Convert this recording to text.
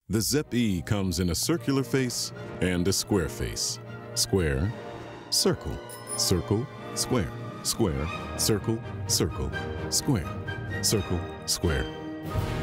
The Zepp E comes in a circular face and a square face. Square, circle, circle, square, square, circle, circle, square, circle, square.